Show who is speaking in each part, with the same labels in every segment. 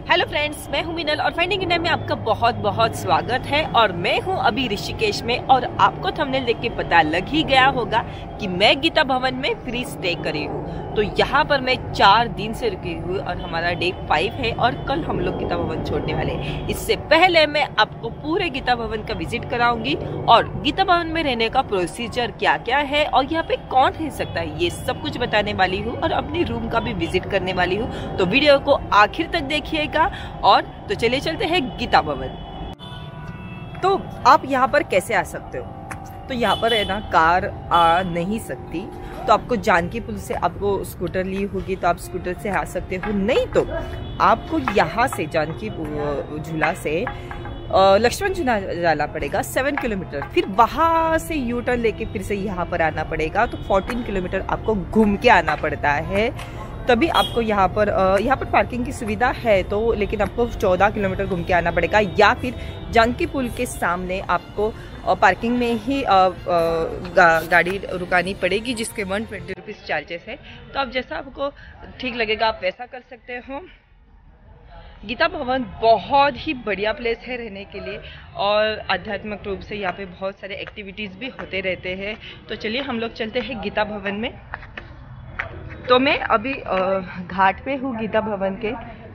Speaker 1: Hello friends, मैं हूं मिनल और फाइंडिंग इंडिया में आपका बहुत बहुत स्वागत है। और मैं हूं अभी ऋषिकेश में और आपको थंबनेल देख के पता लग ही गया होगा कि मैं गीता भवन में फ्री स्टे करी हूं। तो यहाँ पर मैं 4 दिन से रुकी हुई और हमारा डे 5 है और कल हम लोग गीता भवन छोड़ने वाले हैं। इससे पहले मैं आपको पूरे गीता भवन का विजिट कराऊंगी और गीता भवन में रहने का प्रोसीजर क्या क्या है और यहाँ पे कौन रह सकता है ये सब कुछ बताने वाली हूँ और अपनी रूम का भी विजिट करने वाली हूँ। तो वीडियो को आखिर तक देखिएगा। और तो चलिए चलते हैं गीता भवन। तो आप यहाँ पर कैसे आ सकते हो? तो यहाँ पर है ना, कार आ नहीं सकती, तो आपको जानकी पुल से आपको स्कूटर ली होगी तो आप स्कूटर से आ सकते हो। नहीं तो आपको यहाँ से जानकी झूला से लक्ष्मण झूला जाना पड़ेगा 7 किलोमीटर, फिर वहाँ से यू टर्न लेके फिर से यहाँ पर आना पड़ेगा। तो 14 किलोमीटर आपको घूम के आना पड़ता है, तभी आपको यहाँ पर पार्किंग की सुविधा है। तो लेकिन आपको 14 किलोमीटर घूम के आना पड़ेगा, या फिर जानकी पुल के सामने आपको पार्किंग में ही गाड़ी रुकानी पड़ेगी, जिसके 120 रुपीज़ चार्जेस है। तो आप जैसा आपको ठीक लगेगा आप वैसा कर सकते हो। गीता भवन बहुत ही बढ़िया प्लेस है रहने के लिए और आध्यात्मिक रूप से यहाँ पे बहुत सारे एक्टिविटीज़ भी होते रहते हैं। तो चलिए हम लोग चलते हैं गीता भवन में। तो मैं अभी घाट पे हूँ गीता भवन के।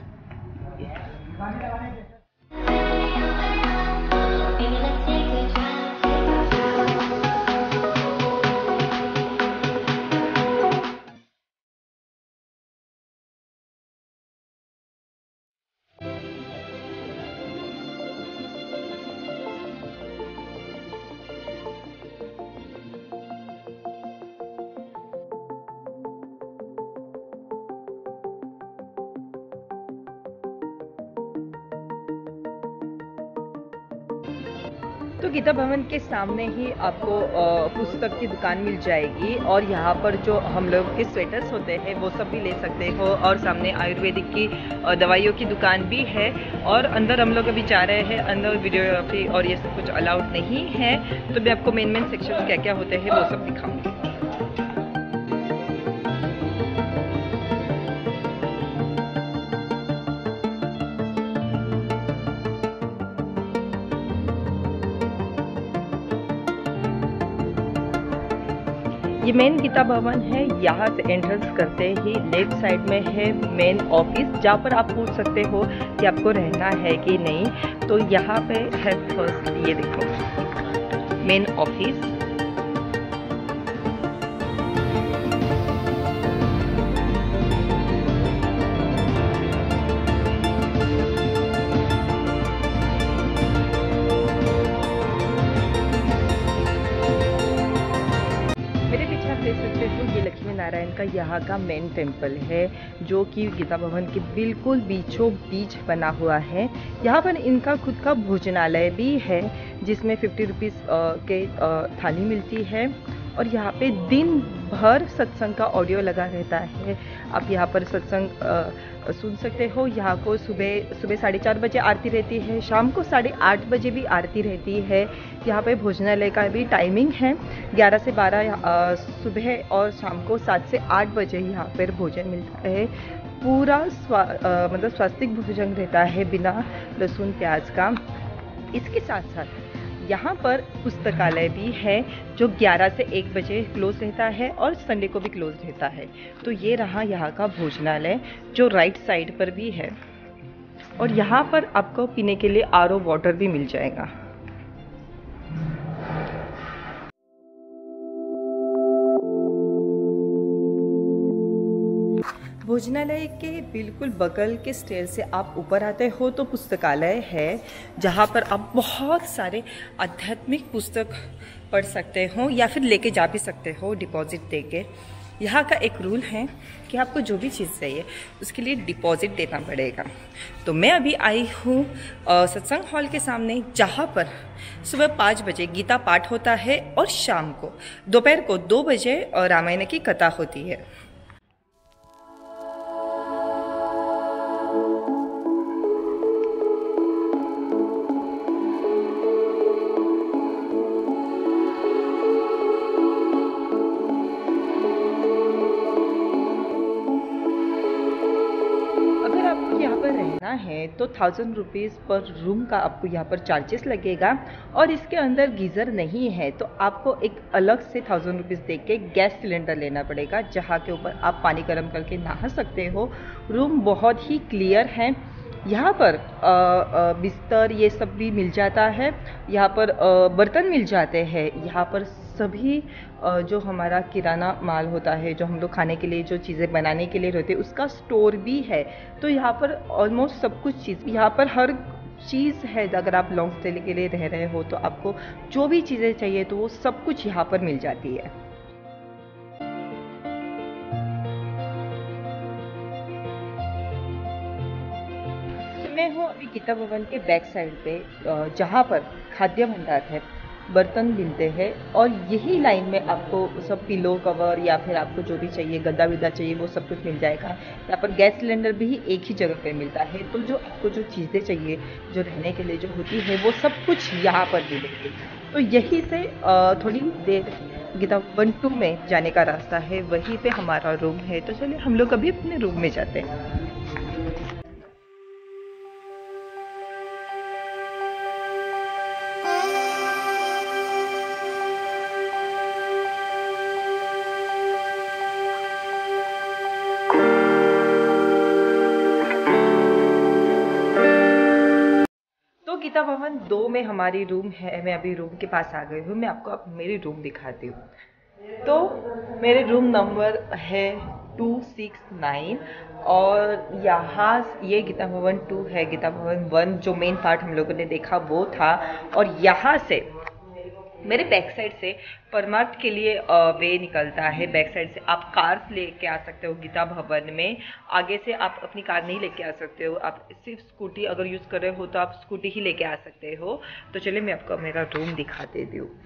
Speaker 1: तो गीता भवन के सामने ही आपको पुस्तक की दुकान मिल जाएगी और यहाँ पर जो हम लोग के स्वेटर्स होते हैं वो सब भी ले सकते हो। और सामने आयुर्वेदिक की दवाइयों की दुकान भी है। और अंदर हम लोग अभी जा रहे हैं, अंदर वीडियोग्राफी और ये सब कुछ अलाउड नहीं है। तो मैं आपको मेन सेक्शन क्या क्या होते हैं वो सब दिखाऊंगी। ये मेन गीता भवन है। यहाँ से एंट्रेंस करते ही लेफ्ट साइड में है मेन ऑफिस, जहाँ पर आप पूछ सकते हो कि आपको रहना है कि नहीं। तो यहाँ पे है फर्स्ट, ये देखो मेन ऑफिस। देख सकते हो ये लक्ष्मी नारायण का यहाँ का मेन टेम्पल है, जो कि गीता भवन के बिल्कुल बीचों बीच बना हुआ है। यहाँ पर इनका खुद का भोजनालय भी है, जिसमें 50 रुपीज़ के थाली मिलती है। और यहाँ पे दिन भर सत्संग का ऑडियो लगा रहता है। आप यहाँ पर सत्संग सुन सकते हो। यहाँ को सुबह 4:30 बजे आरती रहती है, शाम को 8:30 बजे भी आरती रहती है। यहाँ पे भोजनालय का भी टाइमिंग है 11 से 12 सुबह, और शाम को 7 से 8 बजे यहाँ पर भोजन मिलता है। पूरा मतलब स्वास्तिक भोजन रहता है बिना लहसुन प्याज का। इसके साथ साथ यहाँ पर पुस्तकालय भी है, जो 11 से 1 बजे क्लोज रहता है और संडे को भी क्लोज रहता है। तो ये रहा यहाँ का भोजनालय, जो राइट साइड पर भी है। और यहाँ पर आपको पीने के लिए आरओ वाटर भी मिल जाएगा। भोजनालय के बिल्कुल बगल के स्टेयर से आप ऊपर आते हो तो पुस्तकालय है, जहाँ पर आप बहुत सारे आध्यात्मिक पुस्तक पढ़ सकते हो या फिर लेके जा भी सकते हो डिपॉजिट देके। यहाँ का एक रूल है कि आपको जो भी चीज़ चाहिए उसके लिए डिपॉजिट देना पड़ेगा। तो मैं अभी आई हूँ सत्संग हॉल के सामने, जहाँ पर सुबह 5 बजे गीता पाठ होता है और शाम को दोपहर को 2 बजे रामायण की कथा होती है। जाना है तो 1000 रुपीज़ पर रूम का आपको यहाँ पर चार्जेस लगेगा। और इसके अंदर गीज़र नहीं है तो आपको एक अलग से 1000 रुपीज़ दे के गैस सिलेंडर लेना पड़ेगा, जहाँ के ऊपर आप पानी गर्म करके नहा सकते हो। रूम बहुत ही क्लियर है। यहाँ पर बिस्तर ये सब भी मिल जाता है, यहाँ पर बर्तन मिल जाते हैं, यहाँ पर सभी जो हमारा किराना माल होता है, जो हम लोग खाने के लिए जो चीज़ें बनाने के लिए रहते हैं, उसका स्टोर भी है। तो यहाँ पर ऑलमोस्ट सब कुछ चीज़, यहाँ पर हर चीज़ है। अगर आप लॉन्ग स्टे के लिए रह रहे हो तो आपको जो भी चीज़ें चाहिए तो वो सब कुछ यहाँ पर मिल जाती है। मैं हूँ अभी गीता भवन के बैक साइड पे, जहाँ पर खाद्य भंडार है, बर्तन मिलते हैं। और यही लाइन में आपको सब पिलो कवर या फिर आपको जो भी चाहिए, गद्दा विद्दा चाहिए, वो सब कुछ मिल जाएगा। यहाँ पर गैस सिलेंडर भी एक ही जगह पे मिलता है। तो जो आपको जो चीज़ें चाहिए, जो रहने के लिए जो होती है, वो सब कुछ यहाँ पर मिलेगी। तो यहीं से थोड़ी देर गीता भवन 2 में जाने का रास्ता है, वहीं पे हमारा रूम है। तो चलिए हम लोग अभी अपने रूम में जाते हैं। गीता भवन 2 में हमारी रूम है। मैं अभी रूम के पास आ गई हूँ। मैं आपको अब मेरी रूम दिखाती हूँ। तो मेरे रूम नंबर है 269 और यहाँ ये गीता भवन 2 है। गीता भवन 1 जो मेन पार्ट हम लोगों ने देखा वो था। और यहाँ से मेरे बैक साइड से परमार्थ के लिए वे निकलता है। बैक साइड से आप कार लेके आ सकते हो गीता भवन में। आगे से आप अपनी कार नहीं लेके आ सकते हो, आप सिर्फ स्कूटी अगर यूज़ कर रहे हो तो आप स्कूटी ही लेके आ सकते हो। तो चलिए मैं आपको मेरा रूम दिखा देती हूँ।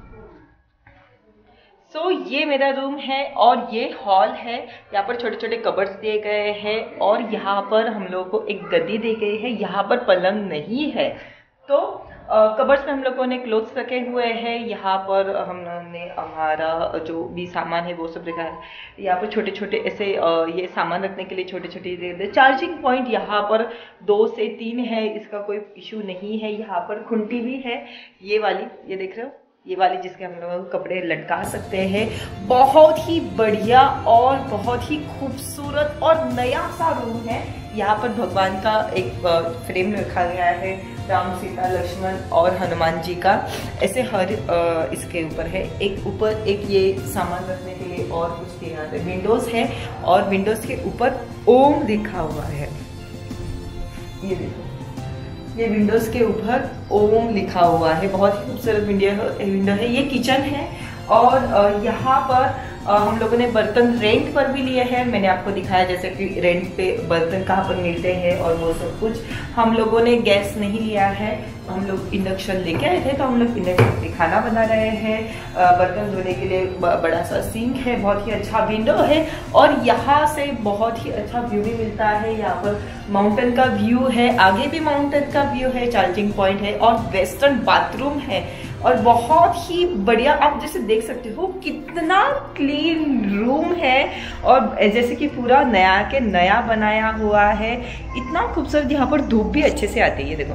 Speaker 1: ये मेरा रूम है और ये हॉल है। यहाँ पर छोटे छोटे कबर्ड्स दिए गए हैं और यहाँ पर हम लोगों को एक गद्दी दी गई है। यहाँ पर पलंग नहीं है। तो कबर्ड्स में हम लोगों ने क्लोथ्स रखे हुए हैं। यहाँ पर हमने हमारा जो भी सामान है वो सब रखा है। यहाँ पर छोटे छोटे ऐसे ये सामान रखने के लिए छोटे छोटे चार्जिंग पॉइंट यहाँ पर 2 से 3 है। इसका कोई इशू नहीं है। यहाँ पर खुंटी भी है, ये वाली, ये देख रहे हो, ये वाली जिसके हम लोग कपड़े लटका सकते हैं। बहुत ही बढ़िया और बहुत ही खूबसूरत और नया सा रूम है। यहाँ पर भगवान का एक फ्रेम रखा गया है, राम सीता लक्ष्मण और हनुमान जी का। ऐसे हर इसके ऊपर है, एक ऊपर एक ये सामान रखने के लिए और उसके यहाँ पे विंडोज है और विंडोज के ऊपर ओम लिखा हुआ है। ये देखो, ये विंडोज के ऊपर ओम लिखा हुआ है। बहुत ही खूबसूरत विंडो है। ये किचन है और यहाँ पर हम लोगों ने बर्तन रेंट पर भी लिए हैं। मैंने आपको दिखाया जैसे कि रेंट पे बर्तन कहाँ पर मिलते हैं और वो सब कुछ। हम लोगों ने गैस नहीं लिया है, हम लोग इंडक्शन लेके आए थे। तो हम लोग इंडक्शन पे खाना बना रहे हैं। बर्तन धोने के लिए बड़ा सा सिंक है, बहुत ही अच्छा विंडो है और यहाँ से बहुत ही अच्छा व्यू भी मिलता है। यहाँ पर माउंटेन का व्यू है, आगे भी माउंटेन का व्यू है, चार्जिंग पॉइंट है और वेस्टर्न बाथरूम है और बहुत ही बढ़िया। आप जैसे देख सकते हो कितना क्लीन रूम है और जैसे कि पूरा नया के नया बनाया हुआ है। इतना खूबसूरत। यहाँ पर धूप भी अच्छे से आती है, देखो,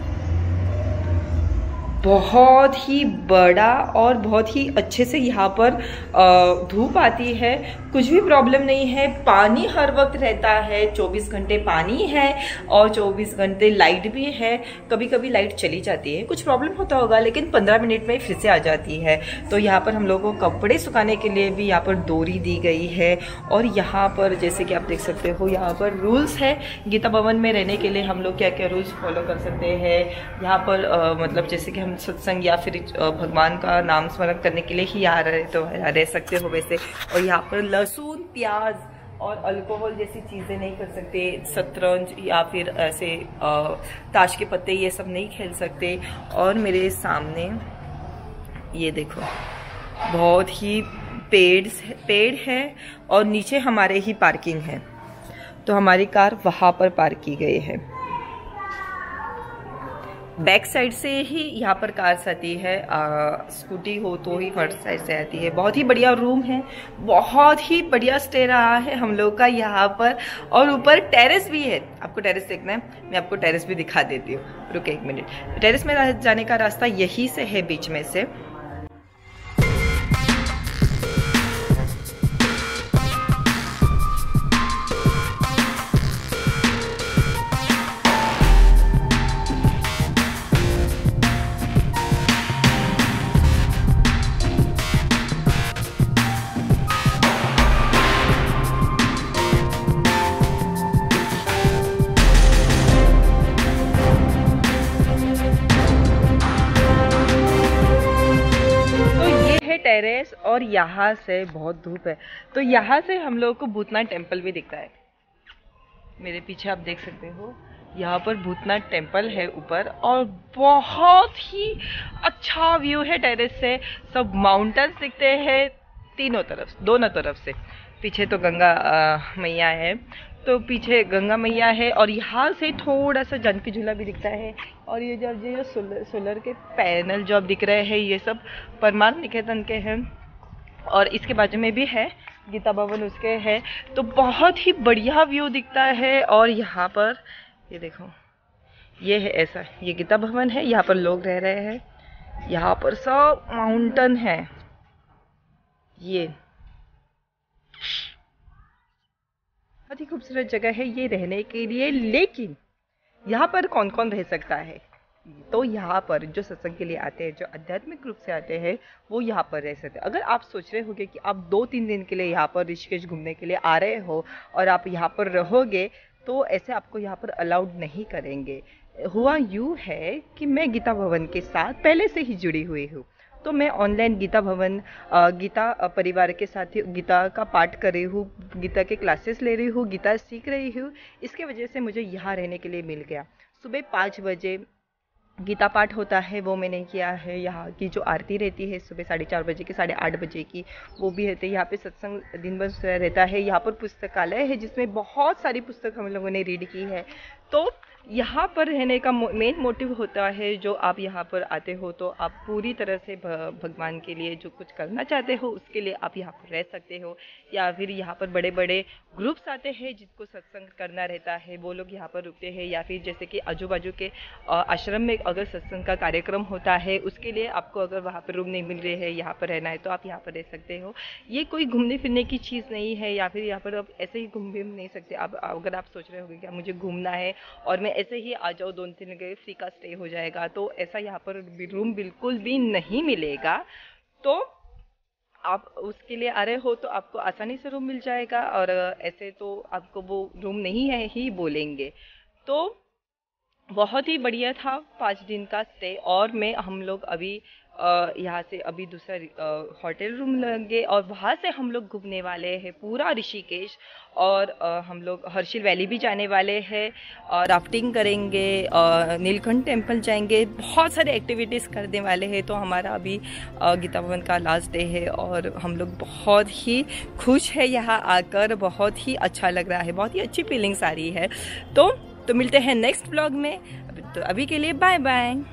Speaker 1: बहुत ही बड़ा और बहुत ही अच्छे से यहाँ पर धूप आती है। कुछ भी प्रॉब्लम नहीं है। पानी हर वक्त रहता है, 24 घंटे पानी है और 24 घंटे लाइट भी है। कभी कभी लाइट चली जाती है, कुछ प्रॉब्लम होता होगा, लेकिन 15 मिनट में फिर से आ जाती है। तो यहाँ पर हम लोगों को कपड़े सुखाने के लिए भी यहाँ पर डोरी दी गई है। और यहाँ पर जैसे कि आप देख सकते हो, यहाँ पर रूल्स है गीता भवन में रहने के लिए। हम लोग क्या क्या रूल्स फॉलो कर सकते हैं यहाँ पर, मतलब जैसे कि हम सत्संग या फिर भगवान का नाम स्मरण करने के लिए ही आ रहे तो रह सकते हो वैसे। और यहाँ पर लहसुन, प्याज और अल्कोहल जैसी चीज़ें नहीं कर सकते। शतरंज या फिर ऐसे ताश के पत्ते ये सब नहीं खेल सकते। और मेरे सामने ये देखो, बहुत ही पेड़ है और नीचे हमारे ही पार्किंग है। तो हमारी कार वहाँ पर पार्क की गई है। बैक साइड से ही यहाँ पर कार्स आती है, स्कूटी हो तो ही फ्रंट साइड से आती है। बहुत ही बढ़िया रूम है, बहुत ही बढ़िया स्टे रहा है हम लोग का यहाँ पर। और ऊपर टेरेस भी है, आपको टेरेस देखना है, मैं आपको टेरेस भी दिखा देती हूँ। रुके एक मिनट। टेरेस में जाने का रास्ता यही से है, बीच में से। टेरेस और यहाँ से बहुत धूप है, तो यहाँ से हम लोग को भूतनाथ टेम्पल भी दिखता है। मेरे पीछे आप देख सकते हो, यहाँ पर भूतनाथ टेम्पल है ऊपर, और बहुत ही अच्छा व्यू है टेरेस से। सब माउंटेन्स दिखते हैं तीनों तरफ, दोनों तरफ से। पीछे तो गंगा मैया है, तो पीछे गंगा मैया है, और यहाँ से थोड़ा सा जानकी झूला भी दिखता है। और ये जो सोलर के पैनल जो अब दिख रहे हैं, ये सब परमार्थ निकेतन के हैं, और इसके बाजू में भी है गीता भवन, उसके है। तो बहुत ही बढ़िया व्यू दिखता है। और यहाँ पर ये देखो, ये है ऐसा, ये गीता भवन है, यहाँ पर लोग रह रहे हैं। यहाँ पर सब माउंटेन है, ये बहुत ही खूबसूरत जगह है ये रहने के लिए। लेकिन यहाँ पर कौन कौन रह सकता है? तो यहाँ पर जो सत्संग के लिए आते हैं, जो आध्यात्मिक रूप से आते हैं, वो यहाँ पर रह सकते हैं। अगर आप सोच रहे होगे कि आप 2-3 दिन के लिए यहाँ पर ऋषिकेश घूमने के लिए आ रहे हो और आप यहाँ पर रहोगे, तो ऐसे आपको यहाँ पर अलाउड नहीं करेंगे। हुआ यूँ है कि मैं गीता भवन के साथ पहले से ही जुड़ी हुई हूँ, तो मैं ऑनलाइन गीता भवन, गीता परिवार के साथ ही गीता का पाठ कर रही हूँ, गीता के क्लासेस ले रही हूँ, गीता सीख रही हूँ। इसके वजह से मुझे यहाँ रहने के लिए मिल गया। सुबह 5 बजे गीता पाठ होता है, वो मैंने किया है। यहाँ की जो आरती रहती है सुबह 4:30 बजे की, 8:30 बजे की, वो भी रहती है। यहाँ पे सत्संग दिन भर रहता है। यहाँ पर पुस्तकालय है जिसमें बहुत सारी पुस्तक हम लोगों ने रीड की है। तो यहाँ पर रहने का मेन मोटिव होता है, जो आप यहाँ पर आते हो तो आप पूरी तरह से भगवान के लिए जो कुछ करना चाहते हो उसके लिए आप यहाँ पर रह सकते हो। या फिर यहाँ पर बड़े बड़े ग्रुप्स आते हैं जिनको सत्संग करना रहता है, वो लोग यहाँ पर रुकते हैं। या फिर जैसे कि आजू बाजू के आश्रम में अगर सत्संग का कार्यक्रम होता है, उसके लिए आपको अगर वहाँ पर रूम नहीं मिल रही है, यहाँ पर रहना है, तो आप यहाँ पर रह सकते हो। ये कोई घूमने फिरने की चीज़ नहीं है, या फिर यहाँ पर आप ऐसे ही घूम भी नहीं सकते। आप अगर आप सोच रहे होगे कि मुझे घूमना है और मैं ऐसे ही आ जाओ 2-3 दिन फ्री का स्टे हो जाएगा, तो ऐसा यहाँ पर रूम बिल्कुल भी नहीं मिलेगा। तो आप उसके लिए आ रहे हो तो आपको आसानी से रूम मिल जाएगा, और ऐसे तो आपको वो रूम नहीं है ही बोलेंगे। तो बहुत ही बढ़िया था 5 दिन का स्टे। और हम लोग अभी यहाँ से अभी दूसरा होटल रूम लेंगे, और वहाँ से हम लोग घूमने वाले हैं पूरा ऋषिकेश। और हम लोग हर्षिल वैली भी जाने वाले हैं, और राफ्टिंग करेंगे, और नीलकंठ टेम्पल जाएंगे, बहुत सारे एक्टिविटीज़ करने वाले हैं। तो हमारा अभी गीता भवन का लास्ट डे है, और हम लोग बहुत ही खुश है यहाँ आकर। बहुत ही अच्छा लग रहा है, बहुत ही अच्छी फीलिंग्स आ रही है। तो मिलते हैं नेक्स्ट ब्लॉग में। तो अभी के लिए बाय बाय।